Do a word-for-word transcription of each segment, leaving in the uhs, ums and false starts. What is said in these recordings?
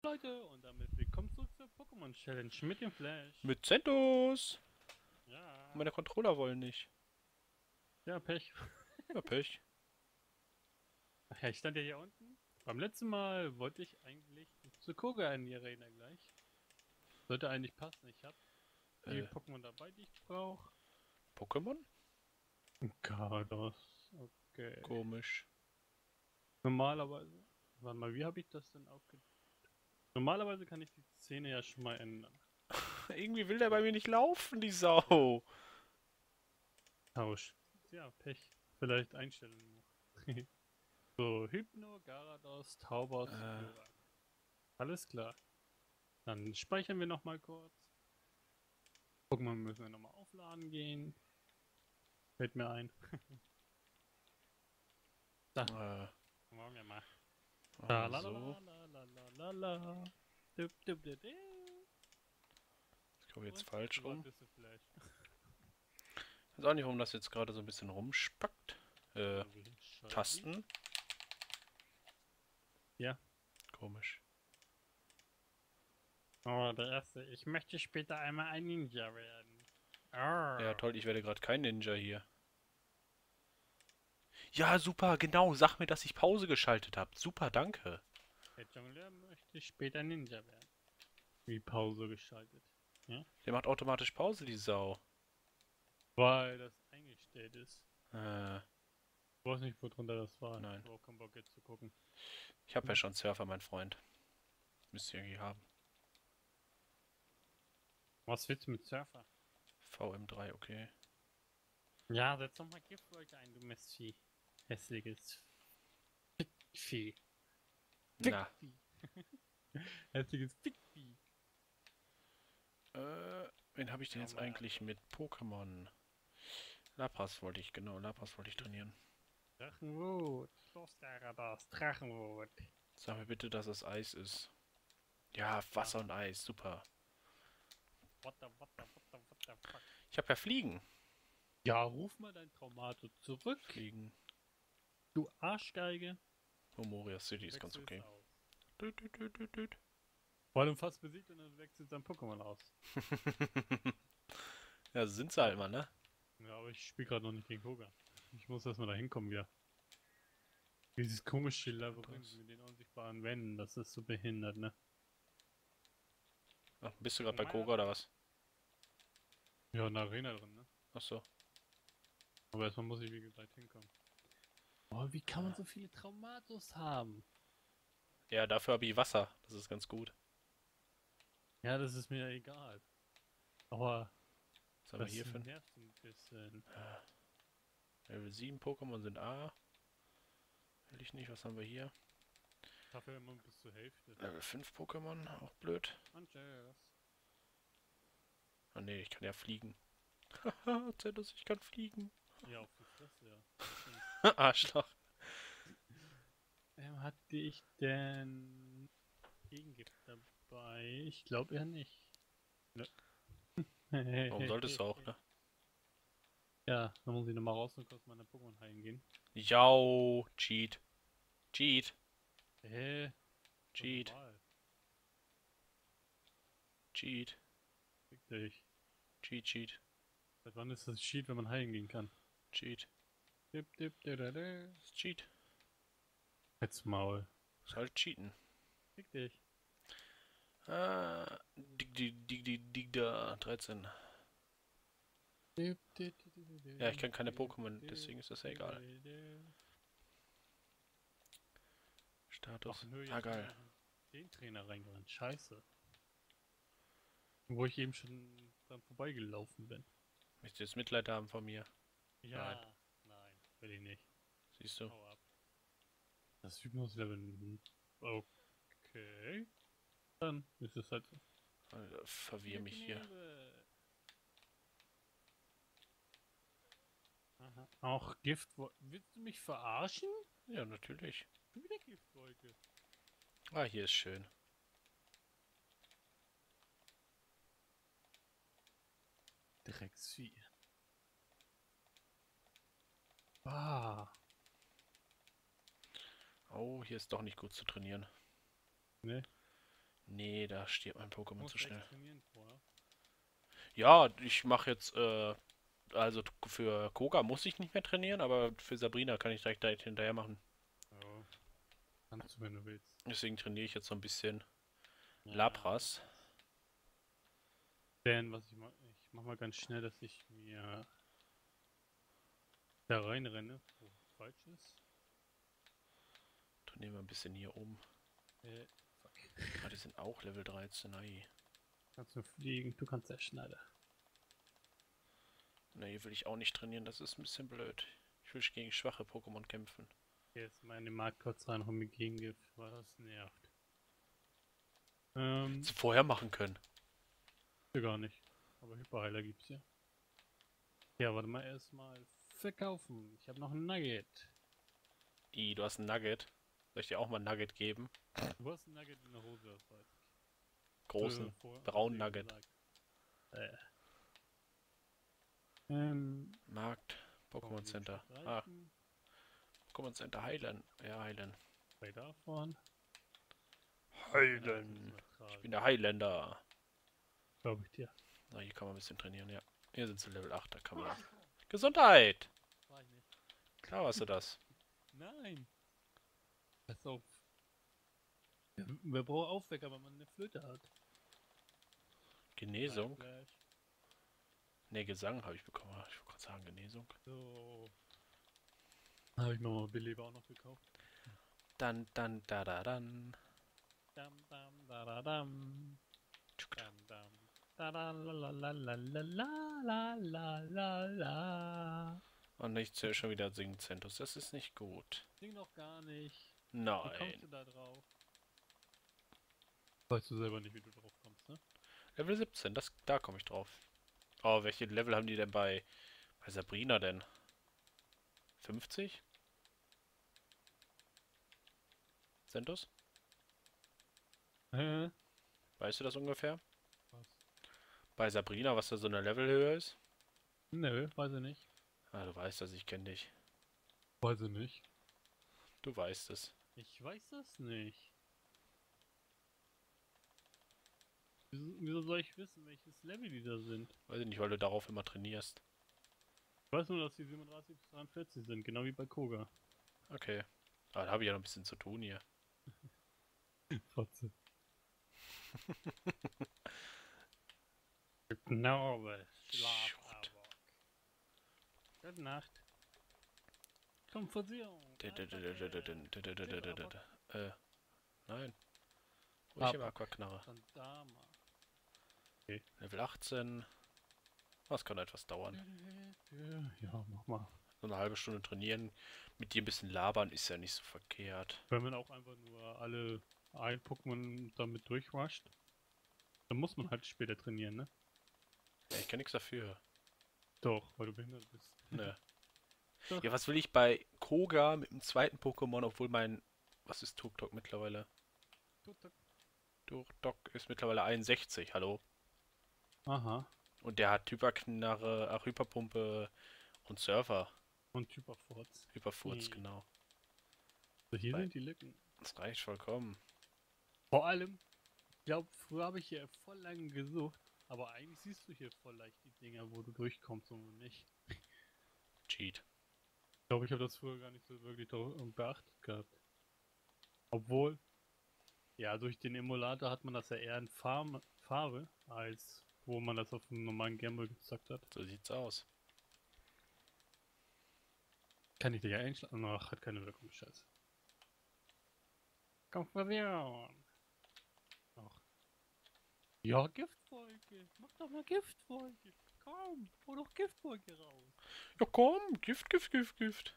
Leute, und damit willkommen zurück zur Pokémon Challenge mit dem Flash. Mit Zentos! Ja. Meine Controller wollen nicht. Ja, Pech. Ja, Pech. Ach ja, ich stand ja hier unten. Beim letzten Mal wollte ich eigentlich zu Koga in die Arena gleich. Sollte eigentlich passen. Ich habe die Äh, Pokémon dabei, die ich brauche. Pokémon? Garados. Okay. Komisch. Normalerweise. Warte mal, wie habe ich das denn aufge... Normalerweise kann ich die Szene ja schon mal ändern. Irgendwie will der bei mir nicht laufen, die Sau. Tausch. Ja, Pech. Vielleicht Einstellungen noch. So, Hypno, Garados, Taubos, Äh, Glurak. Alles klar. Dann speichern wir nochmal kurz. Pokémon müssen wir nochmal aufladen gehen. Fällt mir ein. Da, äh, wollen wir mal. Da, ah, la la so. la la la la la la. Dup, dup, dup, dup. Ich glaube jetzt Und, falsch wie weit rum. bist du vielleicht? Ich weiß auch nicht, warum das jetzt gerade so ein bisschen rumspackt. Äh, Also, Schalli. Tasten? Ja. Komisch. Oh, der erste. Ich möchte später einmal ein Ninja werden. Ja, Arr. toll, ich werde gerade kein Ninja hier. Ja, super, genau. Sag mir, dass ich Pause geschaltet habe. Super, danke. Der Jongleur möchte später Ninja werden. Wie Pause geschaltet. Ja? Der macht automatisch Pause, die Sau. Weil das eingestellt ist. Äh, Ich weiß nicht, wo drunter das war. nein. Ich habe auch keinen Bock jetzt zu gucken. Ich habe ja schon Surfer, mein Freund. Müsst ihr irgendwie haben. Was willst du mit Surfer? V M drei, okay. Ja, setz doch mal Giftwolke ein, du Mistvieh. Hässliches Fickvieh. Na, Fickvieh. Hässliches Fickvieh. Äh, wen habe ich denn Schau jetzt mal. eigentlich mit Pokémon? Lapras wollte ich, genau, Lapras wollte ich trainieren. Drachenrot. Los, Garados. Drachenrot. Sag mir bitte, dass es Eis ist. Ja, Wasser und Eis, super. What the, what the, what the, what the fuck? Ich habe ja Fliegen. Ja, ruf mal dein Traumato zurück. Fliegen. Du Arschgeige. Oh, Moria City ist ganz Wechselst okay. aus. Düt, düt, düt, düt, düt. Vor allem fast besiegt und dann wechselt dein Pokémon aus. Ja, so sind sie halt mal, ne? Ja, aber ich spiele gerade noch nicht gegen Koga. Ich muss erstmal da hinkommen wieder. Dieses komische Labyrinth mit den unsichtbaren Wänden, das ist so behindert, ne? Ach, bist du gerade bei Koga oder was? Ja, in der Arena drin, ne? Ach so. Aber erstmal muss ich wie gesagt hinkommen. Oh, wie kann man so viele Traumatos haben? Ja, dafür habe ich Wasser. Das ist ganz gut. Ja, das ist mir egal. Aber Was haben wir das hier für ein nervt ein bisschen. Level sieben Pokémon sind A. Will ich nicht. Was haben wir hier? Dafür immer bis zur Hälfte. Level fünf Pokémon, auch blöd. Und tschüss. Ah ne, ich kann ja fliegen. Haha, Zentos, ich kann fliegen. Ja, auf die Fresse, ja. Arschloch. Ähm, hatte ich denn Gegengift dabei? Ich glaube eher nicht. Nö. Warum solltest du auch, ne? Ja, dann muss ich nochmal raus und kurz meine Pokémon heilen gehen. Jau, Cheat. Cheat. Hä? Cheat. Normal. Cheat. Fick dich. Cheat, Cheat. Seit wann ist das Cheat, wenn man heilen gehen kann? Cheat. Dip, dip, da, da, da. Das ist Cheat. Jetzt Maul. Das ist halt Cheaten. Fick dich. Ah, dig, dig, dig, dig, dig, da. dreizehn. Dip, dip, dip, dip, dip, Ja, ich kann keine dip, Pokémon, dip, deswegen ist das ja dip, egal. dip, dip. Status. Ach nö, jetzt Ah, bin ich geil. noch in den Trainer reingerannt. Scheiße. Wo ich eben schon dran vorbeigelaufen bin. Möchtest du jetzt Mitleid haben von mir? Ja. Nein. Nein, will ich nicht. Siehst du? Hau ab. Das Hypnos-Level. Okay. Dann ist es halt so. Alter, verwirr mich hier. Knebel. Aha. Auch Gift. Willst du mich verarschen? Ja, natürlich. Schon wieder Giftwolke. Ah, hier ist schön. Drecksvieh. Ah. Oh, hier ist doch nicht gut zu trainieren. Ne? Nee, da stirbt mein Pokémon Musst zu du schnell. echt trainieren vorher. Ja, ich mache jetzt, äh, also t- für Koga muss ich nicht mehr trainieren, aber für Sabrina kann ich direkt da hinterher machen. Ja, kannst du, wenn du willst. Deswegen trainiere ich jetzt so ein bisschen Ja, Lapras. denn was ich mach, ich mach mal ganz schnell, dass ich mir da reinrenne, wo falsch ist. Trainieren wir ein bisschen hier oben. Äh, fuck. Ah, die sind auch Level dreizehn. Ei. Kannst du fliegen, du kannst ja schneller. Ne, hier will ich auch nicht trainieren, das ist ein bisschen blöd. Ich will gegen schwache Pokémon kämpfen. Jetzt mal in den Markt kurz rein und mit Gegengift, weil das nervt. Ähm, Sie vorher machen können. ja, gar nicht. Aber Hyperheiler gibt's ja. Ja, warte mal, erstmal verkaufen. Ich habe noch ein Nugget. I, du hast ein Nugget. Soll ich dir auch mal ein Nugget geben? Du hast ein Nugget in der Hose, das weiß ich. Großen, Äh, vor- braunen hast du eben Nugget. gesagt. Äh. Ähm, Markt, brauchen wir Pokémon die Center. Stadt Ah, reichen. Pokémon Center Heilen. Ja, Heilen. Bei davon. Heilen. Ich bin der Highlander. Glaube ich dir. Na, hier kann man ein bisschen trainieren, ja. Hier sind sie Level acht, da kann man. Gesundheit! War ich nicht. Klar warst du das. Nein. Pass auf. Ja, wer braucht Aufwecker, wenn man eine Flöte hat? Genesung? Flash. Ne, Gesang habe ich bekommen. Ich wollte gerade sagen, Genesung. So. Habe ich mir mal Beleber auch noch gekauft. Dann, dann, da, da, dann. Dam, dam, da, da, dam. Dam, dam. Da, da, la, la, la, la, la, la, la, la, la. Und ich zähle schon wieder singen Centus. Das ist nicht gut. Sing noch gar nicht. Wie kommst Nein. du da drauf? Weißt du selber nicht, wie du drauf kommst, ne? Level siebzehn, das, da komme ich drauf. Oh, welche Level haben die denn bei, bei Sabrina denn? fünfzig? Centus? Hä? Weißt du das ungefähr? Was? Bei Sabrina, was da so eine Levelhöhe ist? Nö, weiß ich nicht. Ah, du weißt das, ich kenne dich. Weiß ich nicht. Du weißt es. Ich weiß das nicht. Wieso, wieso soll ich wissen, welches Level die da sind? Weiß ich nicht, weil du darauf immer trainierst. Ich weiß nur, dass die siebenunddreißig bis dreiundvierzig sind, genau wie bei Koga. Okay. Aber da habe ich ja noch ein bisschen zu tun hier. Fotze. Hypnose, Schlaf, Gute Nacht. Konfusion. Äh, nein. Wo ich im Aquaknarre. Sandama. Level achtzehn. Das kann etwas dauern. Ja, mach mal. So eine halbe Stunde trainieren, mit dir ein bisschen labern, ist ja nicht so verkehrt. Wenn man auch einfach nur alle ein Pokémon damit durchrusht, dann muss man halt später trainieren, ne? Ja, ich kann nichts dafür. Doch, weil du behindert bist. Ne. Doch. Ja, was will ich bei Koga mit dem zweiten Pokémon, obwohl mein... Was ist Tuktok mittlerweile? Tuktok ist mittlerweile einundsechzig, hallo? Aha. Und der hat Hyperknarre, ach, Hyperpumpe und Surfer. Und Hyperforts. Hyperfurz, Nee. genau. So, hier Bei- sind die Lücken. Das reicht vollkommen. Vor allem, ich glaube, früher habe ich hier voll lange gesucht, aber eigentlich siehst du hier voll leicht die Dinger, wo du durchkommst und wo nicht. Cheat. Ich glaube, ich habe das früher gar nicht so wirklich darauf beachtet gehabt. Obwohl, ja, durch den Emulator hat man das ja eher in Farm Farbe, als wo man das auf dem normalen Gameboy gezockt hat. So sieht's aus. Kann ich dich ja einschlagen? Ach, hat keine Wirkung, scheiße. Konfusion. Ach. Ja, Giftwolke. Mach doch mal Giftwolke. Komm, hol doch Giftwolke raus. Ja komm, Gift, Gift, Gift, Gift.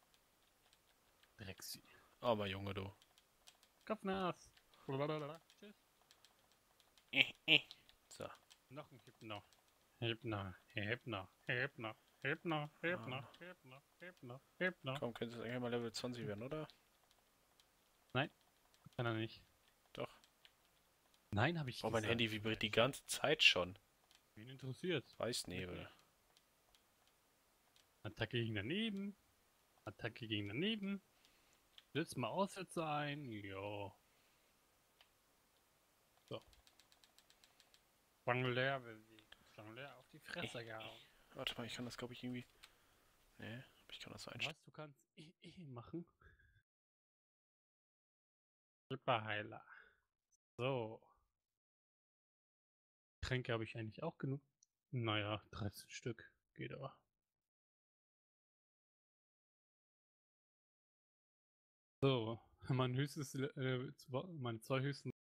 Drexi. Aber Junge, du. Kopfnass. Tschüss. Äh, äh. So. Noch ein Hypno. Hypno, Hypno, Hypno, Hypno, Hypno, Ah. Hypno, Hypno, Hypno. Komm, könnte es eigentlich mal Level zwanzig werden, oder? Kann er nicht. Doch. Nein, habe ich Oh, mein gesagt. Handy vibriert die ganze Zeit schon. Wen interessiert? Weißnebel. Attacke gegen daneben. Attacke gegen daneben. Setz mal Aussätze ein. Ja. So. Jongleur besiegt. Jongleur auf die Fresse gehauen. Warte mal, ich kann das glaube ich irgendwie... Nee, ich kann das einstellen. Was? Du kannst E E machen? Superheiler. So. Tränke habe ich eigentlich auch genug. Naja, dreizehn Stück. Geht aber. So. Mein höchstes, äh, mein zwei höchsten